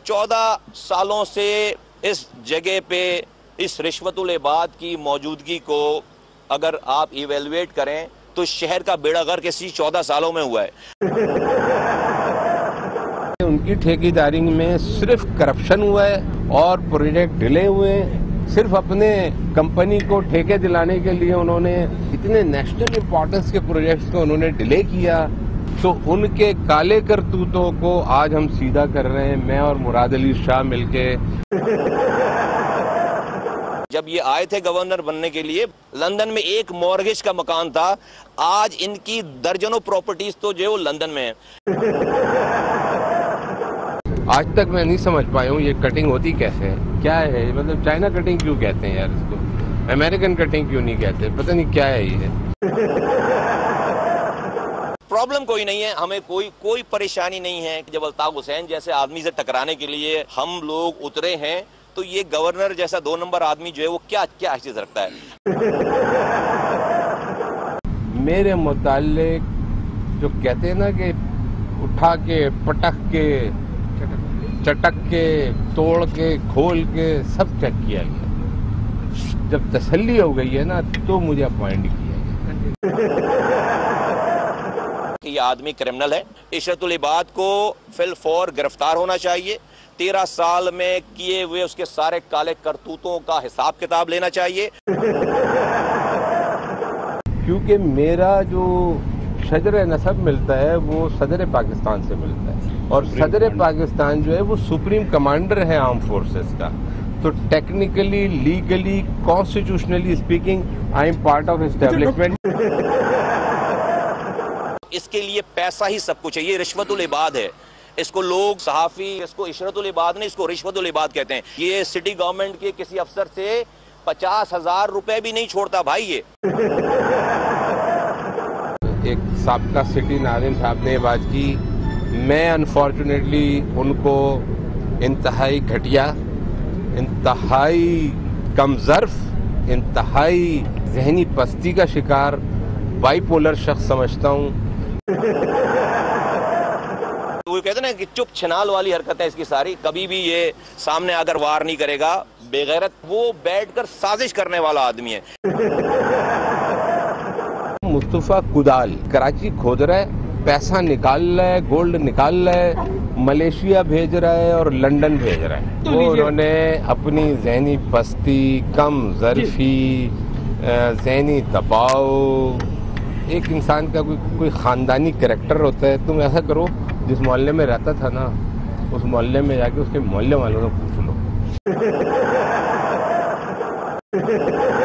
14 सालों से इस जगह पे इस रिश्वतुल इबाद की मौजूदगी को अगर आप इवेलुएट करें तो शहर का बेड़ा गर्क इसी 14 सालों में हुआ है। उनकी ठेकेदारी में सिर्फ करप्शन हुआ है और प्रोजेक्ट डिले हुए हैं। सिर्फ अपने कंपनी को ठेके दिलाने के लिए उन्होंने इतने नेशनल इंपॉर्टेंस के प्रोजेक्ट्स को उन्होंने डिले किया। तो उनके काले करतूतों को आज हम सीधा कर रहे हैं, मैं और मुराद अली शाह मिलके। जब ये आए थे गवर्नर बनने के लिए, लंदन में एक मॉर्गेज का मकान था, आज इनकी दर्जनों प्रॉपर्टीज तो जो लंदन में है। आज तक मैं नहीं समझ पाया हूँ ये कटिंग होती कैसे है, क्या है मतलब चाइना कटिंग क्यों कहते हैं यार इसको, अमेरिकन कटिंग क्यों नहीं कहते, पता नहीं क्या है ये। प्रॉब्लम कोई नहीं है, हमें कोई परेशानी नहीं है। जब अल्ताफ हुसैन जैसे आदमी से टकराने के लिए हम लोग उतरे हैं तो ये गवर्नर जैसा 2 नंबर आदमी जो है वो क्या हैसियत रखता है। मेरे मुतालिक जो कहते हैं ना कि उठा के पटक के चटक के तोड़ के खोल के सब चेक किया गया। जब तसल्ली हो गई है ना तो मुझे अपॉइंट किया कि ये आदमी क्रिमिनल है। इशरतुल इबाद को फिलफौर गिरफ्तार होना चाहिए। 13 साल में किए हुए उसके सारे काले करतूतों का हिसाब किताब लेना चाहिए। क्योंकि मेरा जो शजर नसब मिलता है वो सदर पाकिस्तान से मिलता है और सदर पाकिस्तान जो है वो सुप्रीम कमांडर है आर्म फोर्सेस का। तो technically, legally, constitutionally speaking I am part of establishment. इसके लिए पैसा ही सब कुछ है। ये रिश्वतुल इबाद है। इसको लोग सहाफी इसको इशरतुल इबाद नहीं, इसको रिश्वतुल इबाद कहते हैं। ये सिटी गवर्नमेंट के किसी अफसर से 50,000 रुपए भी नहीं छोड़ता भाई। ये एक साबका सिटी नाज़िम साहब ने बात की, मैं अनफॉर्चुनेटली उनको इंतहाई घटिया, इंतहाई कमज़र्फ, इंतहाई जहनी पस्ती का शिकार बाइपोलर शख्स समझता हूँ। वो कहते ना कि चुप छिनाल वाली हरकत है इसकी सारी। कभी भी ये सामने अगर वार नहीं करेगा, बेगैरत, वो बैठकर साजिश करने वाला आदमी है। मुस्तफा कुदाल कराची खोद रहा है, पैसा निकाल रहा है, गोल्ड निकाल रहा है, मलेशिया भेज रहा है और लंदन भेज रहा है। तो वो उन्होंने अपनी जहनी पस्ती, कम ज़र्फी, जहनी दबाव, एक इंसान का कोई ख़ानदानी कैरेक्टर होता है। तुम ऐसा करो, जिस मोहल्ले में रहता था ना उस मोहल्ले में जाके उसके मोहल्ले वालों को पूछ लो।